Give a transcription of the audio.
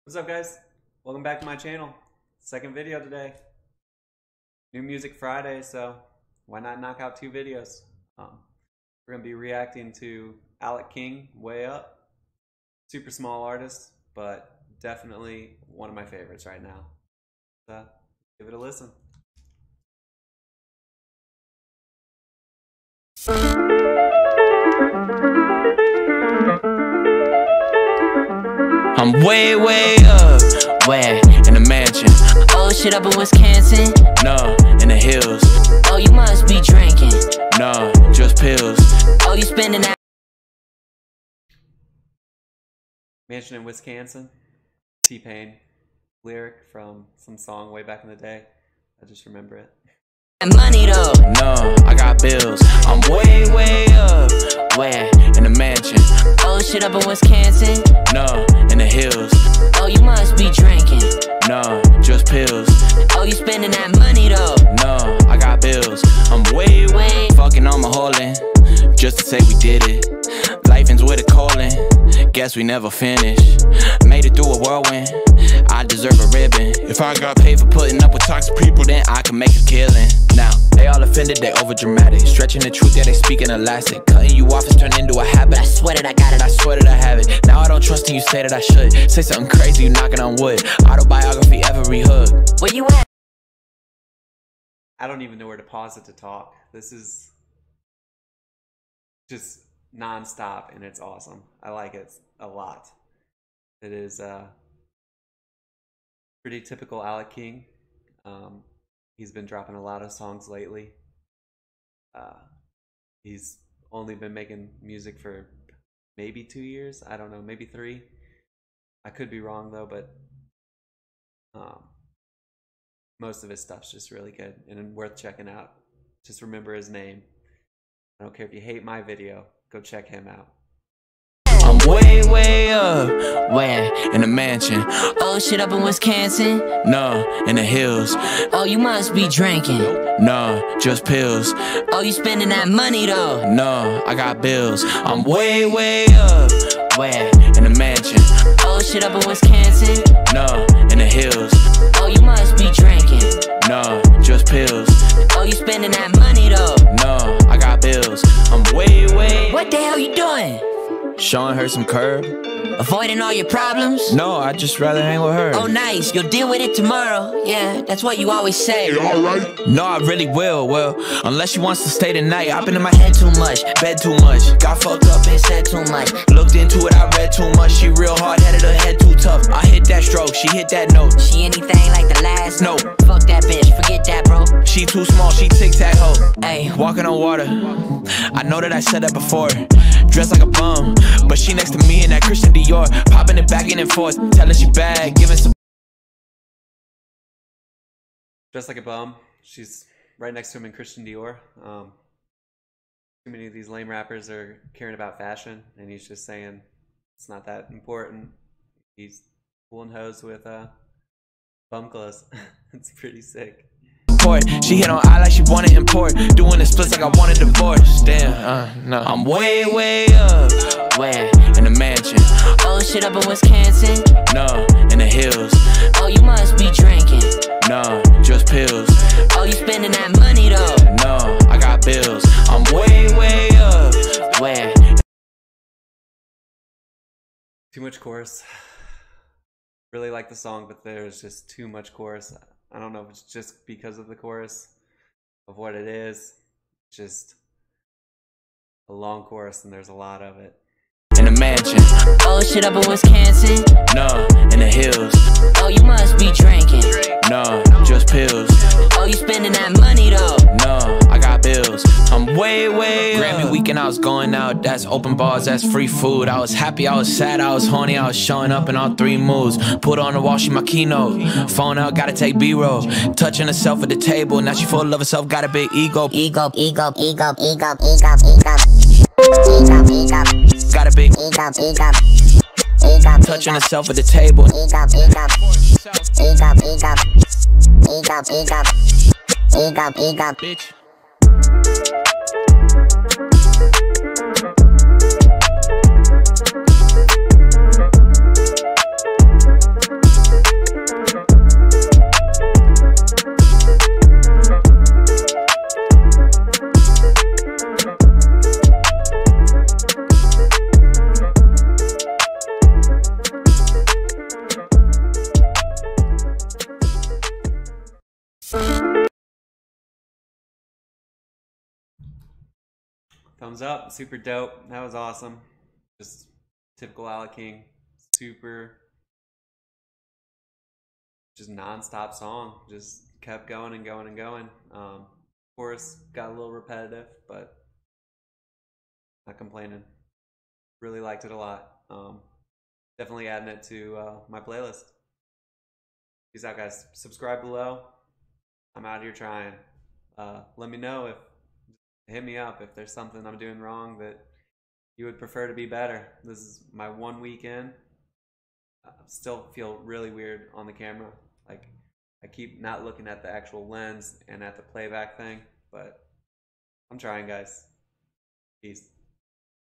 What's up, guys? Welcome back to my channel. Second video today. New Music Friday, so why not knock out two videos? We're gonna be reacting to Alec King, Way Up. Super small artist, but definitely one of my favorites right now. So give it a listen. I'm way up, where? In the mansion. Oh shit, up in Wisconsin? No, in the hills. Oh, you must be drinking. No, just pills. Oh, you spending that Mansion in Wisconsin. T-Pain lyric from some song way back in the day. I just remember it. money though. No, I got bills. I'm way up, Where? in the mansion. Oh shit, up in Wisconsin? No, in the hills. Oh, you must be drinking. No, just pills. Oh, you spending that money though. No, I got bills. I'm way fucking on my hauling, just to say we did it. Life ends with a calling, guess we never finished. Made it through a whirlwind, I deserve a ribbon. If I got paid for putting up with toxic people, then I can make a killing. Now, they all offended, they over dramatic, stretching the truth, yeah, they speaking elastic. Cutting you off has turned into a habit. I swear that I got it, I swear that I have it. Now I don't trust in you, say that I should. Say something crazy, you knocking on wood. Autobiography, every hood. Where you at? I don't even know where to pause it to talk. This is just non-stop and it's awesome. I like it a lot. It is pretty typical Alec King. He's been dropping a lot of songs lately. He's only been making music for maybe 2 years. I don't know, maybe 3. I could be wrong though, but most of his stuff's just really good and worth checking out. Just remember his name. I don't care if you hate my video, go check him out. I'm way up, Where? in the mansion. Oh shit, up in Wisconsin? No, in the hills. Oh, you must be drinking. No, just pills. Oh, you spending that money though. No, I got bills. I'm way up, Where? in the mansion. Oh shit, up in Wisconsin? No, in the hills. Oh, you must be drinking. No, just pills. Oh, you spending that money though. No, I got bills. I'm way What the hell you doing? showing her some curb. Avoiding all your problems? No, I'd just rather hang with her. Oh nice, you'll deal with it tomorrow. Yeah, that's what you always say. No, I really will. Well, unless she wants to stay tonight. I've been in my head too much, bed too much. Got fucked up and said too much. Looked into it, I read too much. She real hard-headed, her head too tough. I hit that stroke, she hit that note. She anything like the last? No. Fuck that bitch, forget that, bro. She too small, she tic-tac hoe. Hey, Walking on water, I know that I said that before. Dressed like a bum, but she next to me in that Christian Dior. Popping it back in and forth, telling she bad, giving some. Dressed like a bum. She's right next to him in Christian Dior. Too many of these lame rappers are caring about fashion, and he's just saying it's not that important. He's pulling hoes with bum clothes. It's pretty sick. She hit on I like she wanted import. Doing the splits like I wanted divorce. Damn, no. I'm way up, where? in the mansion. Oh shit, up in Wisconsin? No, in the hills. Oh, you must be drinking. No, just pills. Oh, you spending that money though. No, I got bills. I'm way up, Where? Too much chorus. Really like the song, but there's just too much chorus. I don't know if it's just because of the chorus, of what it is. Just a long chorus and there's a lot of it. in the mansion. Oh shit, up in Wisconsin? No, in the hills. Oh, you must be drinking. No, just pills. Oh, you spending that money though. No, I got bills. I'm way Grammy weekend, I was going out. That's open bars, that's free food. I was happy, I was sad, I was horny. I was showing up in all 3 moods. Put on the wall, she my keynote. Phone out, gotta take B-roll. Touching herself at the table. Now she full of herself, got a big ego. Ego. Got a big touching herself at the table. Bitch. Thumbs up, super dope. That was awesome. Just typical Alec King. Super, just non-stop song. Just kept going and going and going. Chorus got a little repetitive, but not complaining. Really liked it a lot. Definitely adding it to my playlist. Peace out, guys. Subscribe below. I'm out here trying. Let me know if, hit me up if there's something I'm doing wrong that you would prefer to be better. This is my 1 week in. I still feel really weird on the camera. Like, I keep not looking at the actual lens and at the playback thing, but I'm trying, guys. Peace.